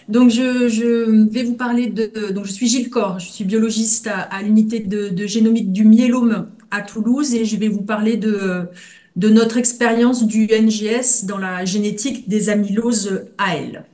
Donc, je vais vous parler donc, je suis Gilles Corr, je suis biologiste à l'unité de génomique du myélome à Toulouse et je vais vous parler de notre expérience du NGS dans la génétique des amyloses AL.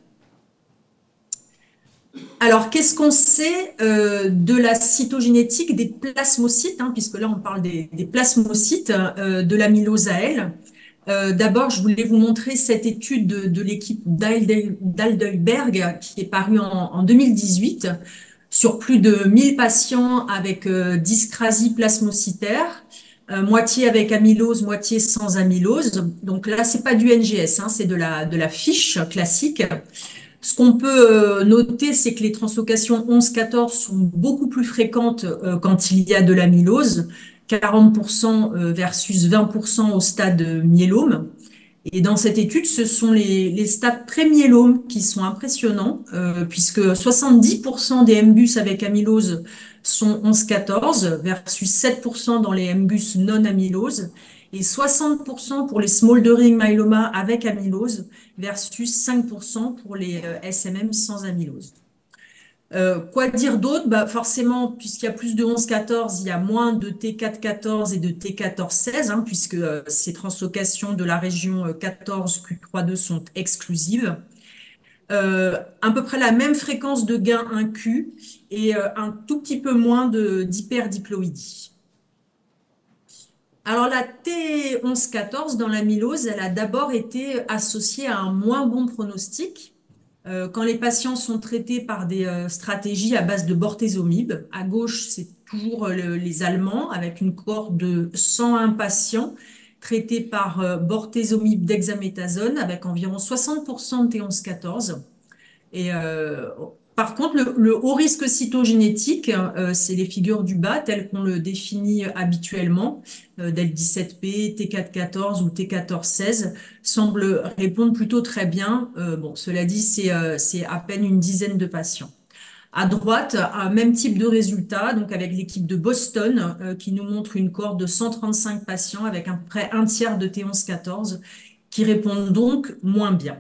Alors, qu'est-ce qu'on sait de la cytogénétique des plasmocytes, hein, puisque là, on parle des plasmocytes de l'amylose AL. D'abord, je voulais vous montrer cette étude de l'équipe d'Alderberg qui est parue en 2018 sur plus de 1000 patients avec dyscrasie plasmocytaire, moitié avec amylose, moitié sans amylose. Donc là, c'est pas du NGS, hein, c'est de la fiche classique. Ce qu'on peut noter, c'est que les translocations 11-14 sont beaucoup plus fréquentes quand il y a de l'amylose, 40% versus 20% au stade myélome. Et dans cette étude, ce sont les stades pré-myélome qui sont impressionnants, puisque 70% des MBUS avec amylose sont 11-14 versus 7% dans les MBUS non amylose et 60% pour les smoldering myeloma avec amylose versus 5% pour les SMM sans amylose. Quoi dire d'autre? Bah, forcément, puisqu'il y a plus de 11-14, il y a moins de T4-14 et de T14-16, hein, puisque ces translocations de la région 14Q32 sont exclusives. À peu près la même fréquence de gain 1Q et un tout petit peu moins d'hyperdiploïdie. Alors la T11-14 dans l'amylose, elle a d'abord été associée à un moins bon pronostic quand les patients sont traités par des stratégies à base de bortezomib. À gauche, c'est toujours les Allemands avec une cohorte de 101 patients traités par bortezomib dexaméthasone avec environ 60% de T11-14. Et par contre, le haut risque cytogénétique, c'est les figures du bas telles qu'on le définit habituellement, DEL17P, T414 ou T1416, semble répondre plutôt très bien. Bon, cela dit, c'est à peine une dizaine de patients. À droite, un même type de résultat, donc avec l'équipe de Boston, qui nous montre une cohorte de 135 patients avec à peu près un tiers de T11-14, qui répondent donc moins bien.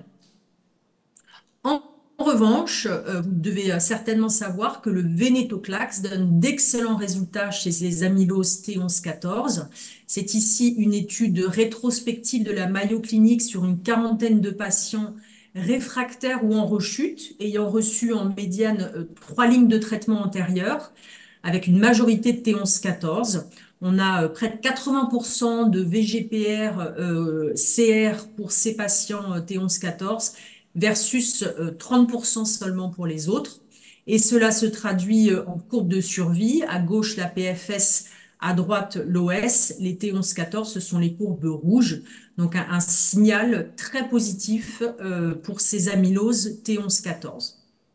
En revanche, vous devez certainement savoir que le vénétoclax donne d'excellents résultats chez les amyloses T11-14. C'est ici une étude rétrospective de la Mayo Clinic sur une quarantaine de patients réfractaires ou en rechute, ayant reçu en médiane 3 lignes de traitement antérieures, avec une majorité de T11-14. On a près de 80% de VGPR CR pour ces patients T11-14 versus 30% seulement pour les autres. Et cela se traduit en courbe de survie. À gauche, la PFS, à droite, l'OS. Les T11-14, ce sont les courbes rouges. Donc, un signal très positif pour ces amyloses T11-14.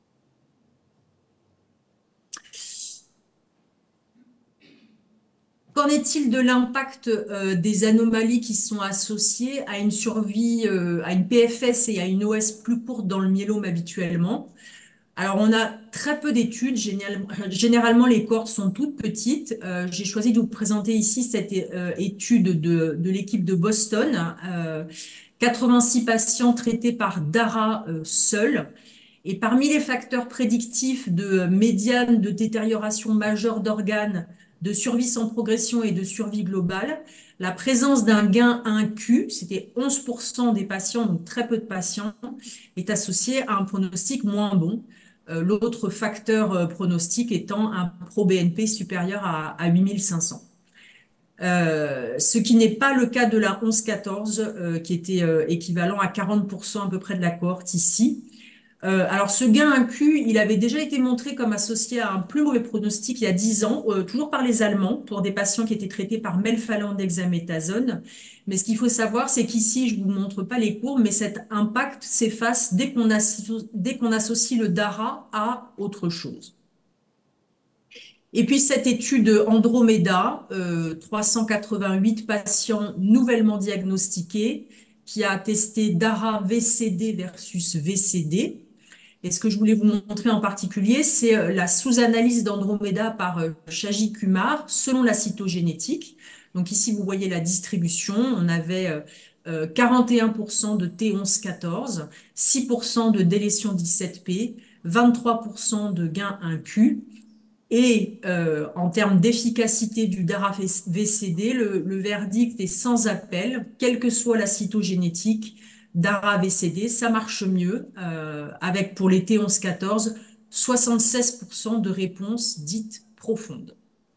Qu'en est-il de l'impact des anomalies qui sont associées à une survie, à une PFS et à une OS plus courte dans le myélome habituellement? Alors, on a très peu d'études. Généralement, les cohortes sont toutes petites. J'ai choisi de vous présenter ici cette étude de l'équipe de Boston. 86 patients traités par DARA seuls. Et parmi les facteurs prédictifs de médiane de détérioration majeure d'organes, de survie sans progression et de survie globale, la présence d'un gain 1Q, c'était 11% des patients, donc très peu de patients, est associée à un pronostic moins bon. L'autre facteur pronostic étant un pro-BNP supérieur à 8500. Ce qui n'est pas le cas de la 11-14, qui était équivalent à 40% à peu près de la cohorte ici. Alors, ce gain IQ, il avait déjà été montré comme associé à un plus mauvais pronostic il y a 10 ans, toujours par les Allemands, pour des patients qui étaient traités par melphalan dexaméthasone. Mais ce qu'il faut savoir, c'est qu'ici, je ne vous montre pas les courbes, mais cet impact s'efface dès qu'on associe le DARA à autre chose. Et puis cette étude Andromeda, 388 patients nouvellement diagnostiqués, qui a testé DARA VCD versus VCD. Et ce que je voulais vous montrer en particulier, c'est la sous-analyse d'Andromeda par Shaji Kumar selon la cytogénétique. Donc ici, vous voyez la distribution. On avait 41% de T11-14, 6% de délétion 17P, 23% de gain 1Q. Et en termes d'efficacité du DARA-VCD, le verdict est sans appel, quelle que soit la cytogénétique. DARA-VCD, ça marche mieux, avec pour les T11-14, 76% de réponses dites profondes.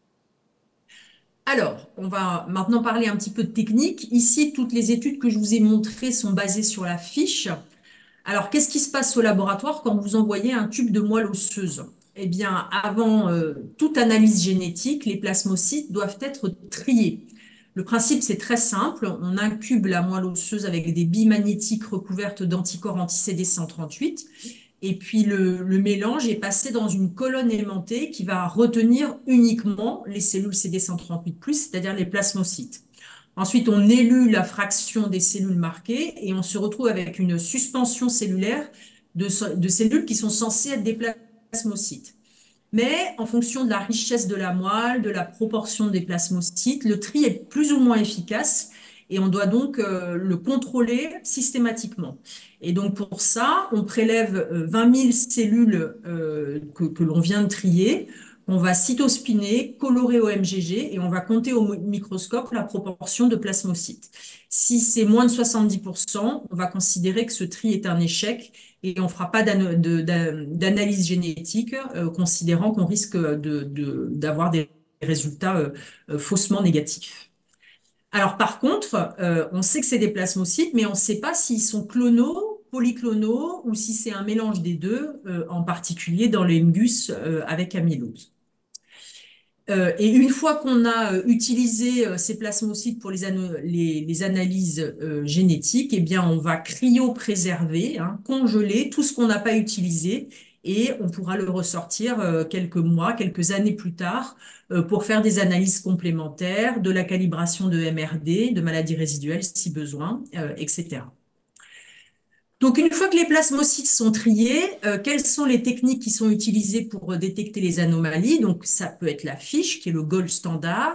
Alors, on va maintenant parler un petit peu de technique. Ici, toutes les études que je vous ai montrées sont basées sur la fiche. Alors, qu'est-ce qui se passe au laboratoire quand vous envoyez un tube de moelle osseuse? Eh bien, avant toute analyse génétique, les plasmocytes doivent être triés. Le principe, c'est très simple. On incube la moelle osseuse avec des billes magnétiques recouvertes d'anticorps anti-CD138. Et puis, le mélange est passé dans une colonne aimantée qui va retenir uniquement les cellules CD138+, c'est-à-dire les plasmocytes. Ensuite, on élue la fraction des cellules marquées et on se retrouve avec une suspension cellulaire de cellules qui sont censées être des plasmocytes. Mais en fonction de la richesse de la moelle, de la proportion des plasmocytes, le tri est plus ou moins efficace et on doit donc le contrôler systématiquement. Et donc pour ça, on prélève 20 000 cellules que l'on vient de trier. On va cytospiner, colorer au MGG et on va compter au microscope la proportion de plasmocytes. Si c'est moins de 70%, on va considérer que ce tri est un échec et on ne fera pas d'analyse génétique, considérant qu'on risque d'avoir des résultats faussement négatifs. Alors par contre, on sait que c'est des plasmocytes, mais on ne sait pas s'ils sont clonaux, polyclonaux ou si c'est un mélange des deux, en particulier dans les MGUS avec amylose. Et une fois qu'on a utilisé ces plasmocytes pour les analyses génétiques, eh bien, on va cryopréserver, hein, congeler tout ce qu'on n'a pas utilisé et on pourra le ressortir quelques mois, quelques années plus tard pour faire des analyses complémentaires, de la calibration de MRD, de maladies résiduelles si besoin, etc. Donc, une fois que les plasmocytes sont triés, quelles sont les techniques qui sont utilisées pour détecter les anomalies? Donc, ça peut être la fiche, qui est le gold standard.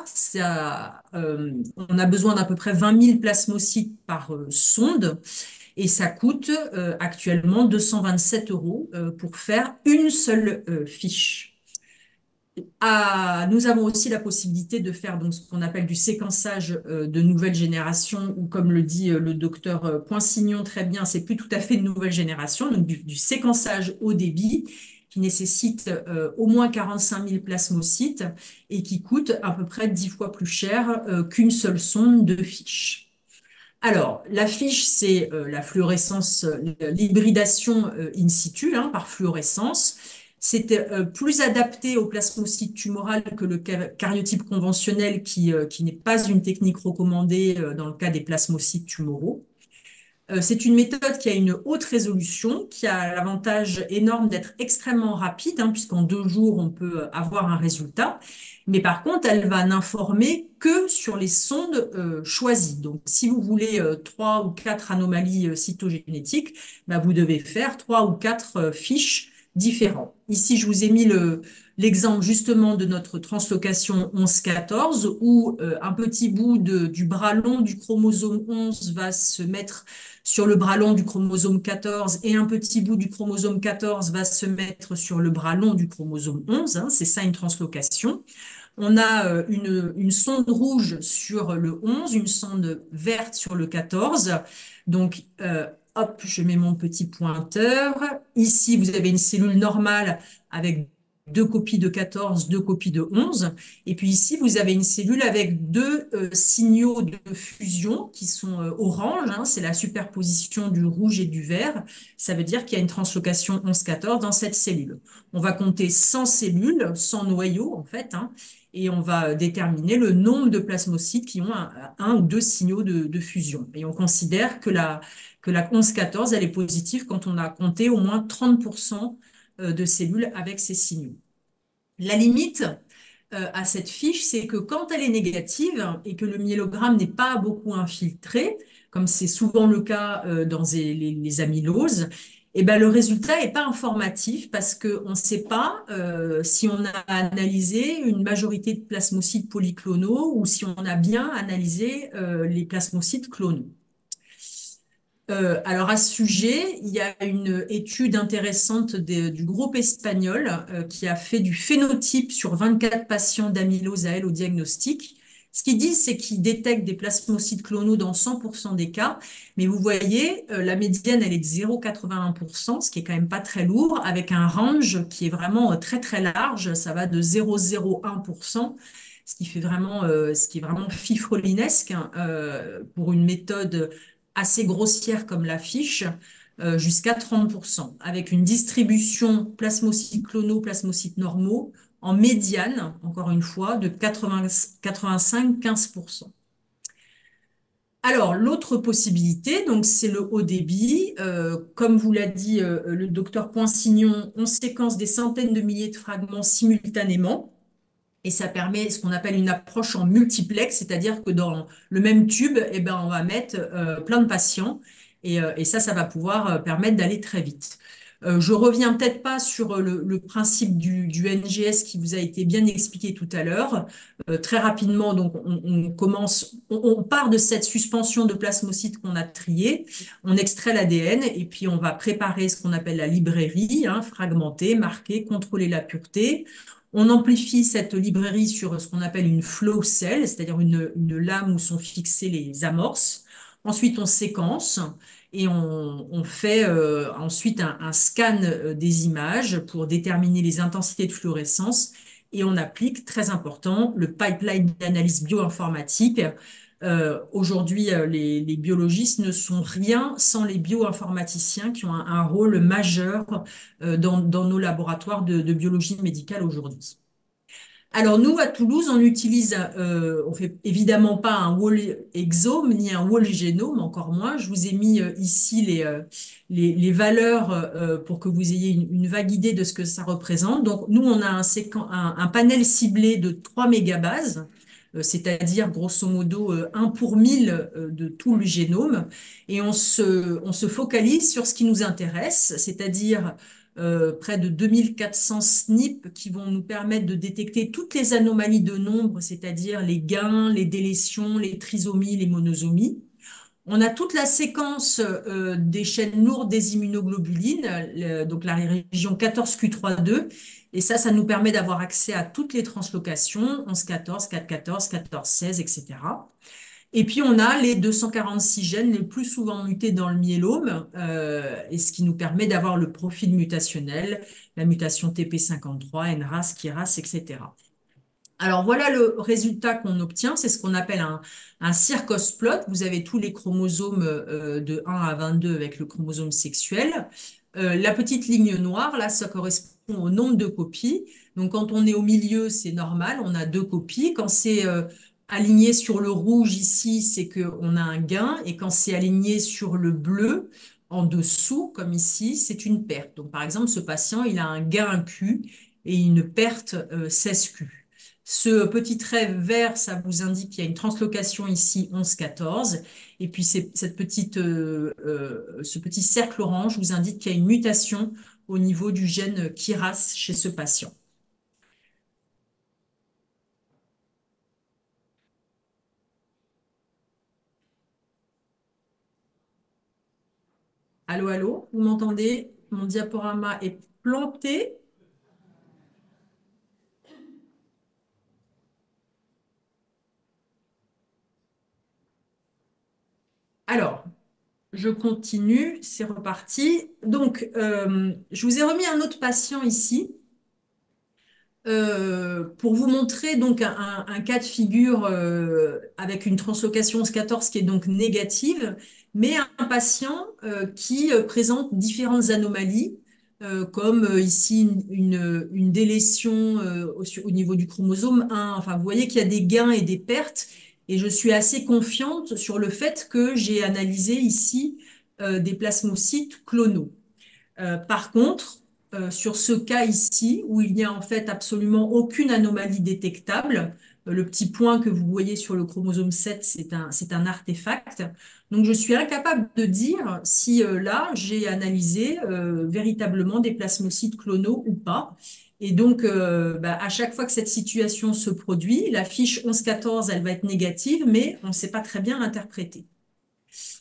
On a besoin d'à peu près 20 000 plasmocytes par sonde et ça coûte actuellement 227 € pour faire une seule fiche. Nous avons aussi la possibilité de faire donc, ce qu'on appelle du séquençage de nouvelle génération, ou comme le dit le docteur Poinsignon très bien, c'est plus tout à fait de nouvelle génération, donc du séquençage haut débit qui nécessite au moins 45 000 plasmocytes et qui coûte à peu près 10 fois plus cher qu'une seule sonde de fiche. Alors, la fiche, c'est la fluorescence, l'hybridation in situ, hein, par fluorescence. C'est plus adapté au plasmocyte tumoral que le cariotype conventionnel qui n'est pas une technique recommandée dans le cas des plasmocytes tumoraux. C'est une méthode qui a une haute résolution, qui a l'avantage énorme d'être extrêmement rapide, hein, puisqu'en 2 jours, on peut avoir un résultat. Mais par contre, elle va n'informer que sur les sondes choisies. Donc, si vous voulez 3 ou 4 anomalies cytogénétiques, bah, vous devez faire 3 ou 4 fiches différentes. Ici, je vous ai mis l'exemple justement de notre translocation 11-14, où un petit bout du bras long du chromosome 11 va se mettre sur le bras long du chromosome 14 et un petit bout du chromosome 14 va se mettre sur le bras long du chromosome 11. Hein, c'est ça une translocation. On a une sonde rouge sur le 11, une sonde verte sur le 14. Donc, hop, je mets mon petit pointeur. Ici, vous avez une cellule normale avec 2 copies de 14, 2 copies de 11. Et puis ici, vous avez une cellule avec 2 signaux de fusion qui sont orange. Hein, c'est la superposition du rouge et du vert. Ça veut dire qu'il y a une translocation 11-14 dans cette cellule. On va compter 100 cellules, 100 noyaux en fait, hein, et on va déterminer le nombre de plasmocytes qui ont un ou 2 signaux de fusion. Et on considère que la 11-14, elle est positive quand on a compté au moins 30% de cellules avec ces signaux. La limite à cette fiche, c'est que quand elle est négative et que le myélogramme n'est pas beaucoup infiltré, comme c'est souvent le cas dans les amyloses, eh ben, le résultat n'est pas informatif parce qu'on ne sait pas si on a analysé une majorité de plasmocytes polyclonaux ou si on a bien analysé les plasmocytes clonaux. Alors à ce sujet, il y a une étude intéressante du groupe espagnol qui a fait du phénotype sur 24 patients d'amylose AL au diagnostic. Ce qu'ils disent, c'est qu'ils détectent des plasmocytes clonaux dans 100% des cas, mais vous voyez, la médiane, elle est de 0,81%, ce qui est quand même pas très lourd, avec un range qui est vraiment très très large, ça va de 0,01%, ce qui est vraiment fifrelinesque hein, pour une méthode assez grossière comme la fiche, jusqu'à 30%, avec une distribution plasmocytes clonaux, plasmocytes normaux, en médiane, encore une fois, de 85-15%. Alors, l'autre possibilité, donc, c'est le haut débit. Comme vous l'a dit le docteur Poinsignon, on séquence des centaines de milliers de fragments simultanément. Et ça permet ce qu'on appelle une approche en multiplex, c'est-à-dire que dans le même tube, eh ben, on va mettre plein de patients et ça va pouvoir permettre d'aller très vite. Je reviens peut-être pas sur le principe du NGS qui vous a été bien expliqué tout à l'heure. Très rapidement, donc on commence, on part de cette suspension de plasmocytes qu'on a triée, on extrait l'ADN et puis on va préparer ce qu'on appelle la librairie, hein, fragmenter, marquer, contrôler la pureté. On amplifie cette librairie sur ce qu'on appelle une flow cell, c'est-à-dire une lame où sont fixées les amorces. Ensuite, on séquence et on fait ensuite un scan des images pour déterminer les intensités de fluorescence. Et on applique, très important, le pipeline d'analyse bioinformatique. Aujourd'hui, les biologistes ne sont rien sans les bioinformaticiens qui ont un rôle majeur dans nos laboratoires de biologie médicale aujourd'hui. Alors nous, à Toulouse, on fait évidemment pas un whole exome ni un whole génome, encore moins. Je vous ai mis ici les valeurs pour que vous ayez une vague idée de ce que ça représente. Donc nous, on a un panel ciblé de 3 mégabases, c'est-à-dire grosso modo 1 pour 1000 de tout le génome. Et on se focalise sur ce qui nous intéresse, c'est-à-dire près de 2400 SNP qui vont nous permettre de détecter toutes les anomalies de nombre, c'est-à-dire les gains, les délétions, les trisomies, les monosomies. On a toute la séquence des chaînes lourdes des immunoglobulines, donc la région 14q32, et ça nous permet d'avoir accès à toutes les translocations, 11-14, 4-14, 14-16, etc. Et puis, on a les 246 gènes les plus souvent mutés dans le myélome, et ce qui nous permet d'avoir le profil mutationnel, la mutation TP53, NRAS, KRAS, etc. Alors, voilà le résultat qu'on obtient. C'est ce qu'on appelle un Circos plot. Vous avez tous les chromosomes de 1 à 22 avec le chromosome sexuel. La petite ligne noire, là, ça correspond au nombre de copies. Donc, quand on est au milieu, c'est normal, on a 2 copies. Quand c'est aligné sur le rouge ici, c'est qu'on a un gain. Et quand c'est aligné sur le bleu, en dessous, comme ici, c'est une perte. Donc, par exemple, ce patient, il a un gain Q et une perte 16Q. Ce petit trait vert, ça vous indique qu'il y a une translocation ici 11-14. Et puis ce petit cercle orange vous indique qu'il y a une mutation au niveau du gène KRAS chez ce patient. Allô, allô, vous m'entendez? Mon diaporama est planté. Alors, je continue, c'est reparti. Donc, je vous ai remis un autre patient ici. Pour vous montrer donc un cas de figure avec une translocation 11-14 qui est donc négative, mais un patient qui présente différentes anomalies, comme ici une délétion au niveau du chromosome 1. Enfin, vous voyez qu'il y a des gains et des pertes, et je suis assez confiante sur le fait que j'ai analysé ici des plasmocytes clonaux. Par contre, sur ce cas ici, où il n'y a en fait absolument aucune anomalie détectable, le petit point que vous voyez sur le chromosome 7, c'est un artefact. Donc, je suis incapable de dire si là, j'ai analysé véritablement des plasmocytes clonaux ou pas. Et donc, à chaque fois que cette situation se produit, la fiche 11-14, elle va être négative, mais on ne sait pas très bien l'interpréter.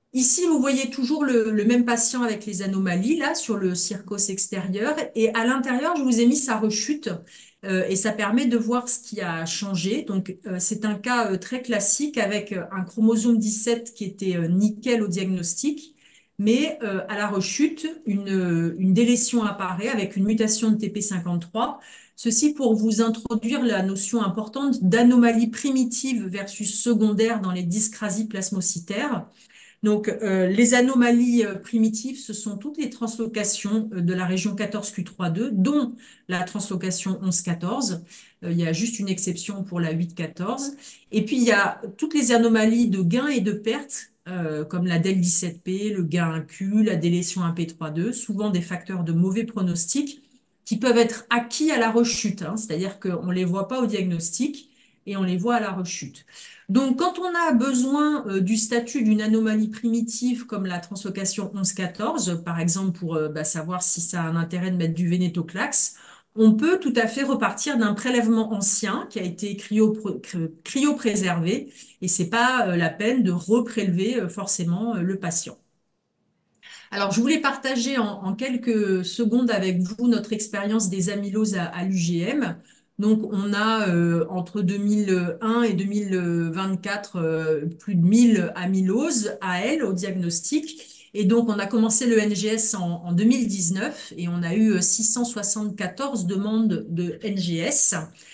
Ici, vous voyez toujours le même patient avec les anomalies, là, sur le circos extérieur. Et à l'intérieur, je vous ai mis sa rechute. Et ça permet de voir ce qui a changé. Donc, c'est un cas très classique avec un chromosome 17 qui était nickel au diagnostic. Mais à la rechute, une délétion apparaît avec une mutation de TP53. Ceci pour vous introduire la notion importante d'anomalie primitive versus secondaire dans les dyscrasies plasmocytaires. Donc, les anomalies primitives, ce sont toutes les translocations de la région 14q32, dont la translocation 11-14. Il y a juste une exception pour la 8-14. Et puis, il y a toutes les anomalies de gain et de perte, comme la DEL17P, le gain 1Q, la délétion 1P32, souvent des facteurs de mauvais pronostic qui peuvent être acquis à la rechute, hein, c'est-à-dire qu'on ne les voit pas au diagnostic et on les voit à la rechute. Donc, quand on a besoin du statut d'une anomalie primitive comme la translocation 11-14, par exemple pour savoir si ça a un intérêt de mettre du vénétoclax, on peut tout à fait repartir d'un prélèvement ancien qui a été cryopréservé et c'est pas la peine de reprélever forcément le patient. Alors, je voulais partager en quelques secondes avec vous notre expérience des amyloses à l'UGM. Donc, on a entre 2001 et 2024 plus de 1000 amyloses AL au diagnostic. Et donc, on a commencé le NGS en 2019 et on a eu 674 demandes de NGS.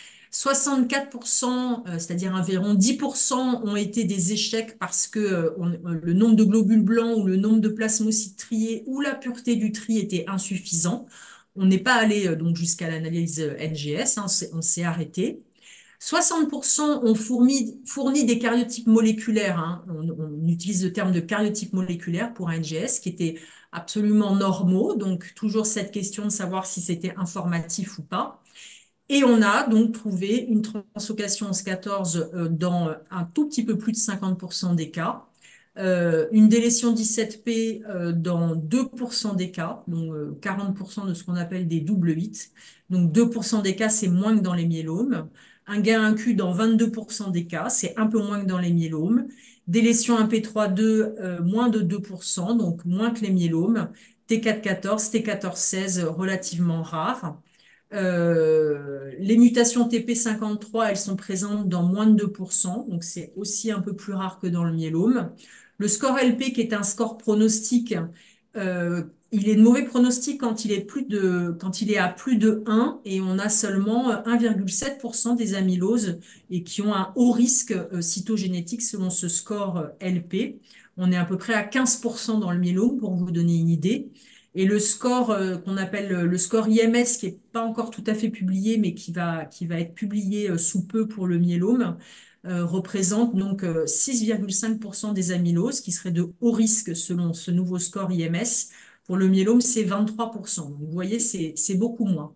64%, c'est-à-dire environ 10%, ont été des échecs parce que le nombre de globules blancs ou le nombre de plasmocytes triés ou la pureté du tri était insuffisant. On n'est pas allé donc jusqu'à l'analyse NGS, hein, on s'est arrêté. 60% ont fourni des karyotypes moléculaires, hein. On utilise le terme de karyotype moléculaire pour un NGS qui était absolument normaux. Donc toujours cette question de savoir si c'était informatif ou pas. Et on a donc trouvé une translocation 11-14 dans un tout petit peu plus de 50% des cas, une délétion 17P dans 2% des cas, donc 40% de ce qu'on appelle des double hits. Donc 2% des cas, c'est moins que dans les myélomes. Un gain 1Q dans 22% des cas, c'est un peu moins que dans les myélomes. Délétion 1P32, moins de 2%, donc moins que les myélomes. T414, T1416, relativement rares. Les mutations TP53, elles sont présentes dans moins de 2%, donc c'est aussi un peu plus rare que dans le myélome. Le score LP, qui est un score pronostic, il est de mauvais pronostic quand quand il est à plus de 1 et on a seulement 1,7% des amyloses et qui ont un haut risque cytogénétique selon ce score LP. On est à peu près à 15% dans le myélome pour vous donner une idée. Et le score qu'on appelle le score IMS, qui n'est pas encore tout à fait publié, mais qui va être publié sous peu pour le myélome, représente donc 6,5% des amyloses, qui seraient de haut risque selon ce nouveau score IMS. Pour le myélome, c'est 23%. Donc, vous voyez, c'est beaucoup moins.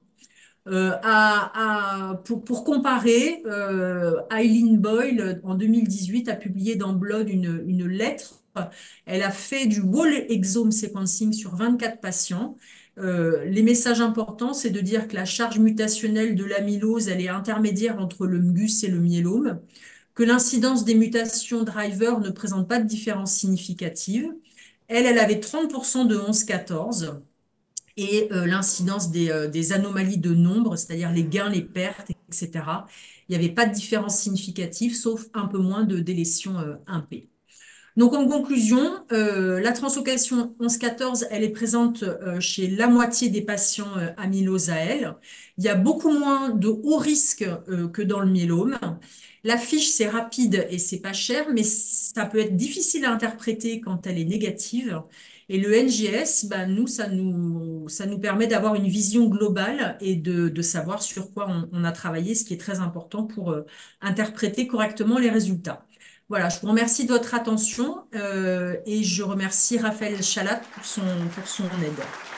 Pour comparer, Eileen Boyle, en 2018, a publié dans Blood une lettre. Elle a fait du whole exome sequencing sur 24 patients. Les messages importants, c'est de dire que la charge mutationnelle de l'amylose, elle est intermédiaire entre le MGUS et le myélome, que l'incidence des mutations driver ne présente pas de différence significative. Elle avait 30% de 11-14 et l'incidence des anomalies de nombre, c'est-à-dire les gains, les pertes, etc. Il n'y avait pas de différence significative, sauf un peu moins de délétion 1P. Donc, en conclusion, la translocation 11-14, elle est présente chez la moitié des patients amylose AL. Il y a beaucoup moins de haut risque que dans le myélome. La fiche, c'est rapide et c'est pas cher, mais ça peut être difficile à interpréter quand elle est négative. Et le NGS, nous, ça nous permet d'avoir une vision globale et de savoir sur quoi on a travaillé, ce qui est très important pour interpréter correctement les résultats. Voilà, je vous remercie de votre attention et je remercie Raphaël Chalat pour son aide.